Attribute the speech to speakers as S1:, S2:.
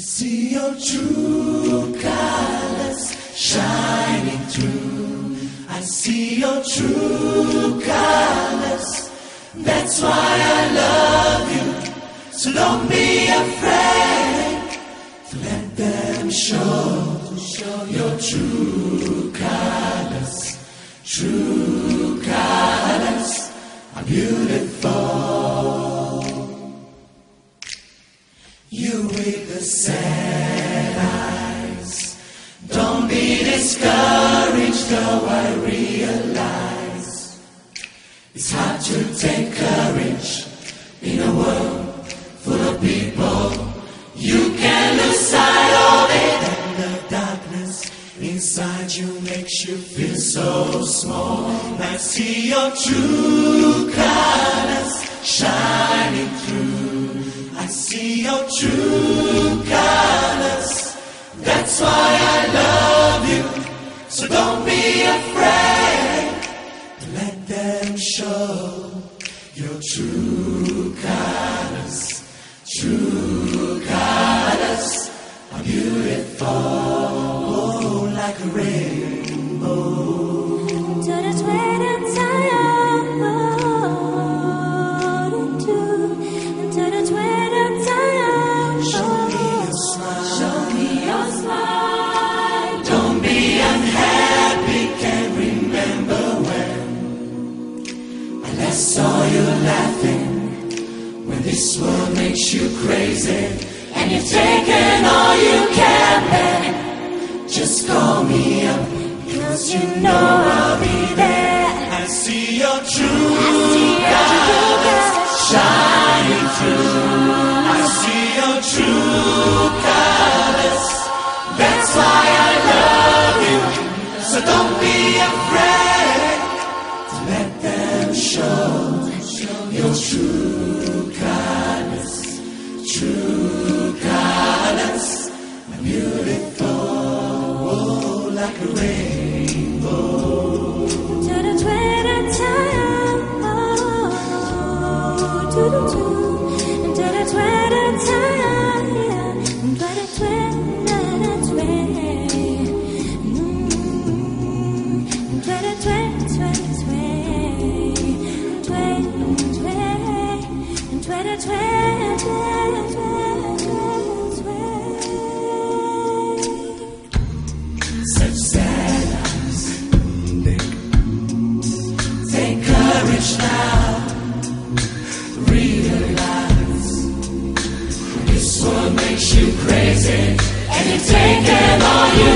S1: See your true colors shining through. I see your true colors. That's why I love you. So don't be afraid to let them show your true colors. True colors are beautiful. You with the sad eyes, don't be discouraged, though I realize it's hard to take courage in a world full of people. You can lose sight of it, and the darkness inside you makes you feel so small. I see your true colors shining through. I see your true colors. That's why I love you. So don't be afraid to let them show your true colors. True colors are beautiful, oh, like a rainbow. I saw you laughing when this world makes you crazy, and you've taken all you can bear. Just call me up, cause you know I'll be there. I see your true colors shining through. I see your true colors. That's why I love you. So don't be afraid to let them show your true colors. True colors are beautiful, oh, like a rainbow. Such sad eyes. Take courage now. Realize this world makes you crazy, and you've taken all you